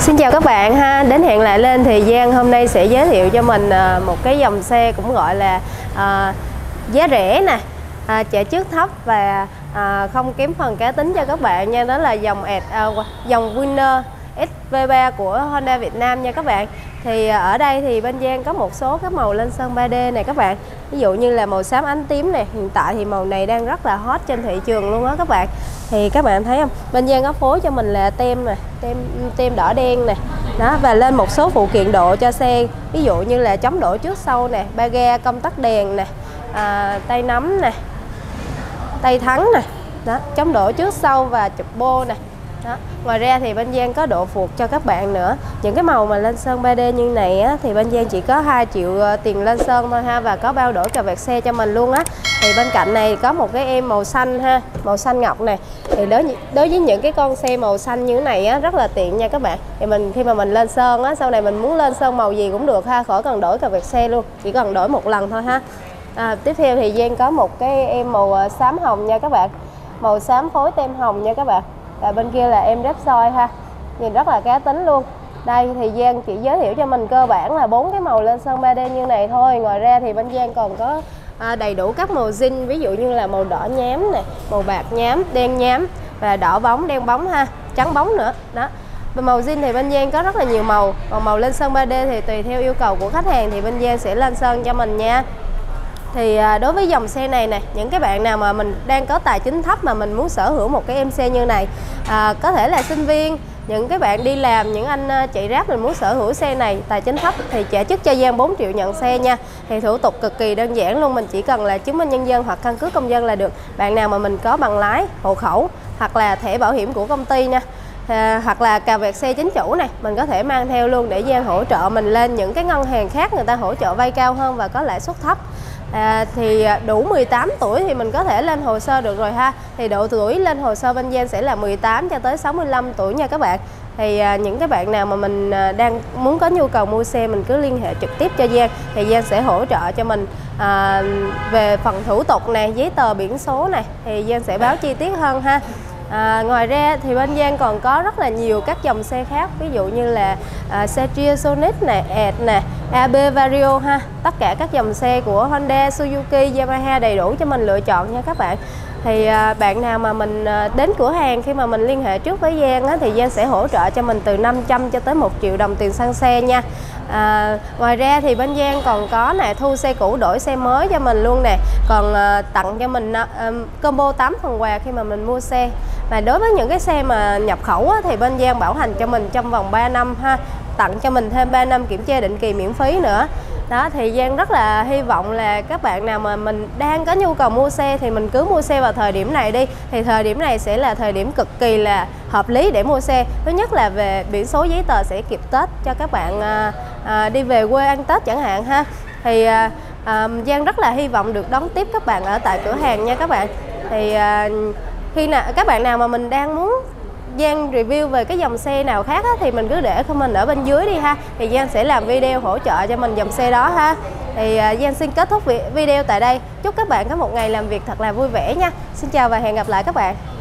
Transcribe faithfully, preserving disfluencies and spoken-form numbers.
Xin chào các bạn ha, đến hẹn lại lên thì Giang hôm nay sẽ giới thiệu cho mình một cái dòng xe cũng gọi là à, giá rẻ nè, à, trả trước thấp và à, không kém phần cá tính cho các bạn nha. Đó là dòng ẹt à, dòng Winner ét vê ba của Honda Việt Nam nha các bạn. Thì ở đây thì bên Giang có một số các màu lên sơn ba D này các bạn. Ví dụ như là màu xám ánh tím này, hiện tại thì màu này đang rất là hot trên thị trường luôn đó các bạn. Thì các bạn thấy không, bên Giang có phối cho mình là tem nè, tem tem đỏ đen nè đó, và lên một số phụ kiện độ cho xe, ví dụ như là chống đổ trước sau nè, ba ga, công tắc đèn nè, à, tay nắm nè, tay thắng nè đó, chống đổ trước sau và chụp bô nè đó. Ngoài ra thì bên Giang có độ phuộc cho các bạn nữa. Những cái màu mà lên sơn ba D như này á, thì bên Giang chỉ có hai triệu tiền lên sơn thôi ha, và có bao đổi cà vẹt xe cho mình luôn á. Thì bên cạnh này có một cái em màu xanh ha, màu xanh ngọc này. Thì đối đối với những cái con xe màu xanh như thế này á, rất là tiện nha các bạn. Thì mình khi mà mình lên sơn á, sau này mình muốn lên sơn màu gì cũng được ha, khỏi cần đổi cà vẹt xe luôn, chỉ cần đổi một lần thôi ha. À, tiếp theo thì Giang có một cái em màu xám hồng nha các bạn, màu xám phối tem hồng nha các bạn. Và bên kia là em Repsol ha, nhìn rất là cá tính luôn. Đây thì Giang chỉ giới thiệu cho mình cơ bản là bốn cái màu lên sơn ba D như này thôi. Ngoài ra thì bên Giang còn có à, đầy đủ các màu zin, ví dụ như là màu đỏ nhám này, màu bạc nhám, đen nhám và đỏ bóng, đen bóng ha, trắng bóng nữa đó. Và màu zin thì bên Giang có rất là nhiều màu. Còn màu lên sơn ba D thì tùy theo yêu cầu của khách hàng thì bên Giang sẽ lên sơn cho mình nha. Thì đối với dòng xe này nè, những cái bạn nào mà mình đang có tài chính thấp mà mình muốn sở hữu một cái em xe như này, à, có thể là sinh viên, những cái bạn đi làm, những anh chạy Grab mình muốn sở hữu xe này, tài chính thấp thì trả trước cho Giang bốn triệu nhận xe nha. Thì thủ tục cực kỳ đơn giản luôn, mình chỉ cần là chứng minh nhân dân hoặc căn cước công dân là được. Bạn nào mà mình có bằng lái, hộ khẩu hoặc là thẻ bảo hiểm của công ty nha, à, hoặc là cà vẹt xe chính chủ này, mình có thể mang theo luôn để Giang hỗ trợ mình lên những cái ngân hàng khác, người ta hỗ trợ vay cao hơn và có lãi suất thấp. À, thì đủ mười tám tuổi thì mình có thể lên hồ sơ được rồi ha. Thì độ tuổi lên hồ sơ bên Giang sẽ là mười tám cho tới sáu mươi lăm tuổi nha các bạn. Thì à, những cái bạn nào mà mình à, đang muốn có nhu cầu mua xe, mình cứ liên hệ trực tiếp cho Giang, thì Giang sẽ hỗ trợ cho mình à, về phần thủ tục này, giấy tờ biển số này, thì Giang sẽ báo chi tiết hơn ha. À, ngoài ra thì bên Giang còn có rất là nhiều các dòng xe khác, ví dụ như là à, xe Chia Sonic nè, ẹt nè, a bê Vario ha, tất cả các dòng xe của Honda, Suzuki, Yamaha đầy đủ cho mình lựa chọn nha các bạn. Thì à, bạn nào mà mình à, đến cửa hàng khi mà mình liên hệ trước với Giang á, thì Giang sẽ hỗ trợ cho mình từ năm trăm cho tới một triệu đồng tiền xăng xe nha. À, ngoài ra thì bên Giang còn có nè, thu xe cũ đổi xe mới cho mình luôn nè, còn à, tặng cho mình à, combo tám phần quà khi mà mình mua xe. Và đối với những cái xe mà nhập khẩu á, thì bên Giang bảo hành cho mình trong vòng ba năm ha, tặng cho mình thêm ba năm kiểm tra định kỳ miễn phí nữa. Đó thì Giang rất là hy vọng là các bạn nào mà mình đang có nhu cầu mua xe thì mình cứ mua xe vào thời điểm này đi. Thì thời điểm này sẽ là thời điểm cực kỳ là hợp lý để mua xe. Thứ nhất là về biển số giấy tờ sẽ kịp Tết cho các bạn à, à, đi về quê ăn Tết chẳng hạn ha. Thì à, à, Giang rất là hy vọng được đón tiếp các bạn ở tại cửa hàng nha các bạn. Thì à, khi nào các bạn nào mà mình đang muốn Giang review về cái dòng xe nào khác á, thì mình cứ để comment ở bên dưới đi ha, thì Giang sẽ làm video hỗ trợ cho mình dòng xe đó ha. Thì uh, Giang xin kết thúc video tại đây. Chúc các bạn có một ngày làm việc thật là vui vẻ nha. Xin chào và hẹn gặp lại các bạn.